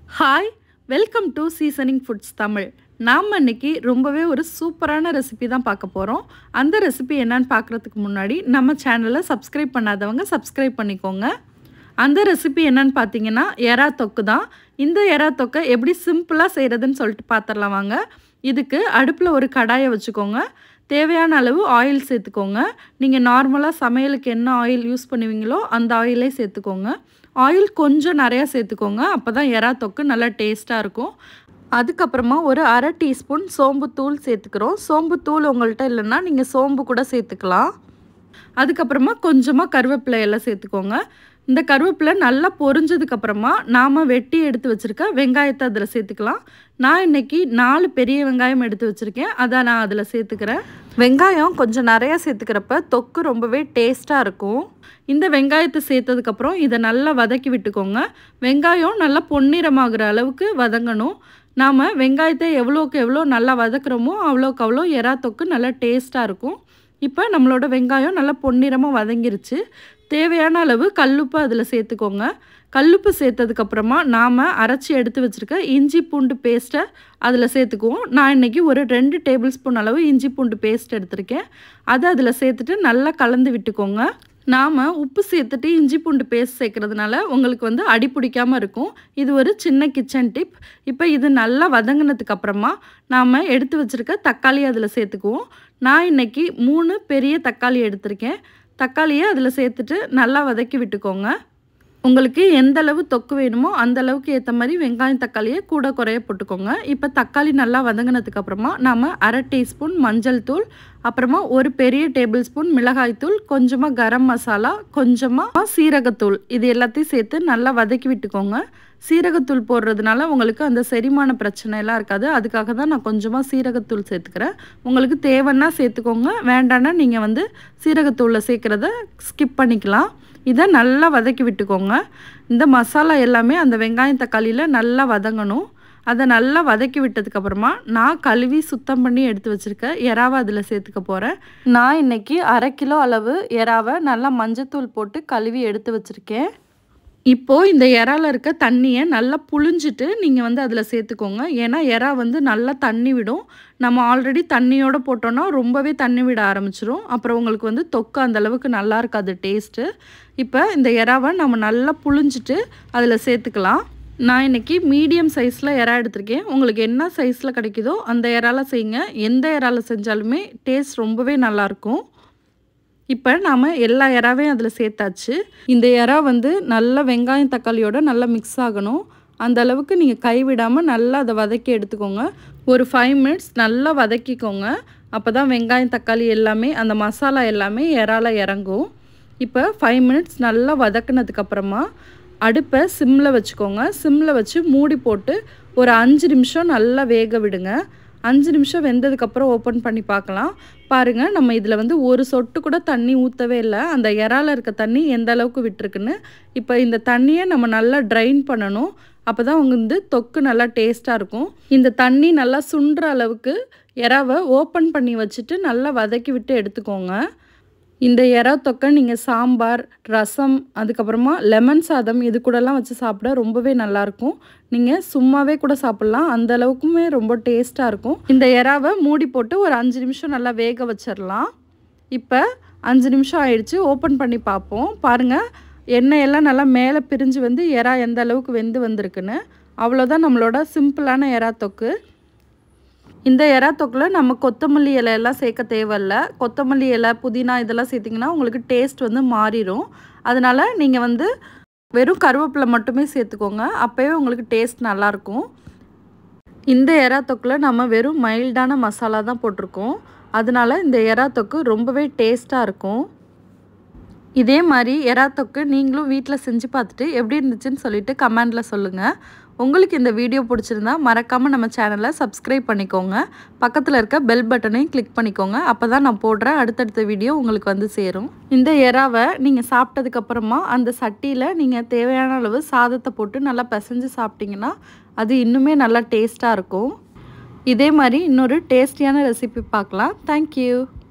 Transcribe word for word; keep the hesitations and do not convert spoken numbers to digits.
Hi, welcome to seasoning foods Tamil. நாம் இன்னைக்கு ரொம்பவே ஒரு சூப்பரான ரெசிபி தான் பார்க்க போகிறோம். அந்த ரெசிபி என்னன்னு பார்க்குறதுக்கு முன்னாடி நம்ம சேனலை சப்ஸ்கிரைப் பண்ணாதவங்க சப்ஸ்கிரைப் பண்ணிக்கோங்க. அந்த ரெசிபி என்னன்னு பார்த்தீங்கன்னா எறா தொக்கு தான். இந்த எறா தொக்கை எப்படி சிம்பிளாக செய்கிறதுன்னு சொல்லிட்டு பார்த்துடலாம் வாங்க. இதுக்கு அடுப்பில் ஒரு கடாயை வச்சுக்கோங்க. தேவையான அளவு ஆயில் சேர்த்துக்கோங்க. நீங்கள் நார்மலாக சமையலுக்கு என்ன ஆயில் யூஸ் பண்ணுவீங்களோ அந்த ஆயிலே சேர்த்துக்கோங்க. ஆயில் கொஞ்சம் நிறையா சேர்த்துக்கோங்க. அப்போ தான் எறா தொக்கு நல்லா டேஸ்ட்டாக இருக்கும். அதுக்கப்புறமா ஒரு அரை டீஸ்பூன் சோம்பு தூள் சேர்த்துக்கிறோம். சோம்பு தூள் உங்கள்கிட்ட இல்லைன்னா நீங்கள் சோம்பு கூட சேர்த்துக்கலாம். அதுக்கப்புறமா கொஞ்சமாக கருவேப்பிலை எல்லாம் சேர்த்துக்கோங்க. இந்த கருவேப்பிலை நல்லா பொரிஞ்சதுக்கப்புறமா நாம் வெட்டி எடுத்து வச்சுருக்க வெங்காயத்தை அதில் சேர்த்துக்கலாம். நான் இன்றைக்கி நாலு பெரிய வெங்காயம் எடுத்து வச்சுருக்கேன். அதை நான் அதில் சேர்த்துக்கிறேன். வெங்காயம் கொஞ்சம் நிறையா சேர்த்துக்கிறப்ப தொக்கு ரொம்பவே டேஸ்ட்டாக இருக்கும். இந்த வெங்காயத்தை சேர்த்ததுக்கப்புறம் இதை நல்லா வதக்கி விட்டுக்கோங்க. வெங்காயம் நல்லா பொன்னிறமாகிற அளவுக்கு வதங்கணும். நாம் வெங்காயத்தை எவ்வளோக்கு எவ்வளோ நல்லா வதக்குறோமோ அவ்வளோக்கு அவ்வளோ எறா தொக்கு நல்லா டேஸ்ட்டாக இருக்கும். இப்போ நம்மளோட வெங்காயம் நல்லா பொன்னிறமாக வதங்கிருச்சு. தேவையான அளவு கல்லுப்பு அதில் சேர்த்துக்கோங்க. கல்லுப்பு சேர்த்ததுக்கப்புறமா நாம் அரைச்சி எடுத்து வச்சுருக்க இஞ்சி பூண்டு பேஸ்ட்டை அதில் சேர்த்துக்குவோம். நான் இன்றைக்கி ஒரு ரெண்டு டேபிள் ஸ்பூன் அளவு இஞ்சி பூண்டு பேஸ்ட் எடுத்திருக்கேன். அதை அதில் சேர்த்துட்டு நல்லா கலந்து விட்டுக்கோங்க. நாம் உப்பு சேர்த்துட்டு இஞ்சி பூண்டு பேஸ்ட் சேர்க்குறதுனால உங்களுக்கு வந்து அடி பிடிக்காமல் இருக்கும். இது ஒரு சின்ன கிச்சன் டிப். இப்போ இது நல்லா வதங்கினதுக்கப்புறமா நாம் எடுத்து வச்சுருக்க தக்காளி அதில் சேர்த்துக்குவோம். நான் இன்றைக்கி மூணு பெரிய தக்காளி எடுத்திருக்கேன். தக்காளியை அதில் சேர்த்துட்டு நல்லா வதக்கி விட்டுக்கோங்க. உங்களுக்கு எந்த அளவு தொக்கு வேணுமோ அந்த அளவுக்கு ஏற்ற மாதிரி வெங்காயம் தக்காளியை கூட குறைய போட்டுக்கோங்க. இப்போ தக்காளி நல்லா வதங்கினதுக்கப்புறமா நாம் அரை டீஸ்பூன் மஞ்சள் தூள், அப்புறமா ஒரு பெரிய டேபிள் ஸ்பூன் மிளகாய்த்தூள், கொஞ்சமாக கரம் மசாலா, கொஞ்சமாக சீரகத்தூள், இது எல்லாத்தையும் சேர்த்து நல்லா வதக்கி விட்டுக்கோங்க. சீரகத்தூள் போடுறதுனால உங்களுக்கு அந்த செரிமான பிரச்சனை எல்லாம் இருக்காது. அதுக்காக தான் நான் கொஞ்சமாக சீரகத்தூள் சேர்த்துக்கிறேன். உங்களுக்கு தேவைன்னா சேர்த்துக்கோங்க, வேண்டான்னா நீங்கள் வந்து சீரகத்தூளில் சேர்க்குறத ஸ்கிப் பண்ணிக்கலாம். இதை நல்லா வதக்கி விட்டுக்கோங்க. இந்த மசாலா எல்லாமே அந்த வெங்காயம் தக்காளியில் நல்லா வதங்கணும். அதை நல்லா வதக்கி விட்டதுக்கப்புறமா நான் கழுவி சுத்தம் பண்ணி எடுத்து வச்சுருக்க எறாவை அதில் சேர்த்துக்க போகிறேன். நான் இன்றைக்கி அரை கிலோ அளவு எறாவை நல்லா மஞ்சத்தூள் போட்டு கழுவி எடுத்து வச்சுருக்கேன். இப்போது இந்த எறாவில் இருக்க தண்ணியை நல்லா புழிஞ்சிட்டு நீங்கள் வந்து அதில் சேர்த்துக்கோங்க. ஏன்னா எறா வந்து நல்லா தண்ணி விடும். நம்ம ஆல்ரெடி தண்ணியோடு போட்டோன்னா ரொம்பவே தண்ணி விட ஆரம்பிச்சிரும். அப்புறம் உங்களுக்கு வந்து தொக்கு அந்தளவுக்கு நல்லா இருக்காது டேஸ்ட்டு. இப்போ இந்த எறாவை நம்ம நல்லா புழிஞ்சிட்டு அதில் சேர்த்துக்கலாம். நான் இன்றைக்கி மீடியம் சைஸில் எறா எடுத்திருக்கேன். உங்களுக்கு என்ன சைஸில் கிடைக்குதோ அந்த எறாவில் செய்யுங்க. எந்த எறாவில் செஞ்சாலுமே டேஸ்ட் ரொம்பவே நல்லாயிருக்கும். இப்போ நாம் எல்லா எறாவையும் அதில் சேர்த்தாச்சு. இந்த எறா வந்து நல்லா வெங்காயம் தக்காளியோட நல்லா மிக்ஸ் ஆகணும். அந்த அளவுக்கு நீங்கள் கைவிடாமல் நல்லா அதை வதக்கி எடுத்துக்கோங்க. ஒரு ஃபைவ் மினிட்ஸ் நல்லா வதக்கிக்கோங்க. அப்போ தான் வெங்காயம் தக்காளி எல்லாமே அந்த மசாலா எல்லாமே எறால இறங்கும். இப்போ ஃபைவ் மினிட்ஸ் நல்லா வதக்குனதுக்கப்புறமா அடுப்பை சிம்மில் வச்சுக்கோங்க. சிம்மில் வச்சு மூடி போட்டு ஒரு அஞ்சு நிமிஷம் நல்லா வேக விடுங்க. அஞ்சு நிமிஷம் வெந்ததுக்கப்புறம் ஓப்பன் பண்ணி பார்க்கலாம். பாருங்கள், நம்ம இதில் வந்து ஒரு சொட்டு கூட தண்ணி ஊற்றவே இல்லை. அந்த எறால இருக்க தண்ணி எந்த அளவுக்கு விட்டுருக்குன்னு. இப்போ இந்த தண்ணியை நம்ம நல்லா ட்ரைன் பண்ணணும். அப்போ தான் வந்து தொக்கு நல்லா டேஸ்ட்டாக இருக்கும். இந்த தண்ணி நல்லா சுண்டுற அளவுக்கு எறாவை ஓப்பன் பண்ணி வச்சுட்டு நல்லா வதக்கி விட்டு எடுத்துக்கோங்க. இந்த எறா தொக்கை நீங்கள் சாம்பார், ரசம், அதுக்கப்புறமா லெமன் சாதம் இது கூடலாம் வச்சு சாப்பிட ரொம்பவே நல்லாயிருக்கும். நீங்கள் சும்மாவே கூட சாப்பிட்லாம். அந்த அளவுக்குமே ரொம்ப டேஸ்ட்டாக இருக்கும். இந்த எறாவை மூடி போட்டு ஒரு அஞ்சு நிமிஷம் நல்லா வேக வச்சிடலாம். இப்போ அஞ்சு நிமிஷம் ஆயிடுச்சு. ஓப்பன் பண்ணி பார்ப்போம். பாருங்கள், எண்ணெயெல்லாம் நல்லா மேலே பிரிஞ்சு வந்து எறா எந்த அளவுக்கு வெந்து வந்திருக்குன்னு. அவ்வளோதான் நம்மளோட சிம்பிளான எறா தொக்கு. இந்த எறா தொக்கில் நம்ம கொத்தமல்லி இலையெல்லாம் சேர்க்க தேவையில்ல. கொத்தமல்லி இலை, புதினா இதெல்லாம் சேர்த்திங்கன்னா உங்களுக்கு டேஸ்ட் வந்து மாறிடும். அதனால் நீங்கள் வந்து வெறும் கருவேப்பிலை மட்டுமே சேர்த்துக்கோங்க. அப்போவே உங்களுக்கு டேஸ்ட் நல்லாயிருக்கும். இந்த எறா தொக்கில் நம்ம வெறும் மைல்டான மசாலா தான் போட்டிருக்கோம். அதனால் இந்த எறா தொக்கு ரொம்பவே டேஸ்ட்டாக இருக்கும். இதே மாதிரி எறா தொக்கு நீங்களும் வீட்டில் செஞ்சு பார்த்துட்டு எப்படி இருந்துச்சுன்னு சொல்லிவிட்டு கமெண்டில் சொல்லுங்கள். உங்களுக்கு இந்த வீடியோ பிடிச்சிருந்தா மறக்காமல் நம்ம சேனலை சப்ஸ்கிரைப் பண்ணிக்கோங்க. பக்கத்தில் இருக்க பெல் பட்டனையும் கிளிக் பண்ணிக்கோங்க. அப்போ தான் நான் போடுற அடுத்தடுத்த வீடியோ உங்களுக்கு வந்து சேரும். இந்த எறாவை நீங்கள் சாப்பிட்டதுக்கப்புறமா அந்த சட்டியில் நீங்கள் தேவையான அளவு சாதத்தை போட்டு நல்லா பிசைஞ்சு சாப்பிட்டிங்கன்னா அது இன்னுமே நல்லா டேஸ்ட்டாக இருக்கும். இதே மாதிரி இன்னொரு டேஸ்டியான ரெசிபி பார்க்கலாம். தேங்க்யூ.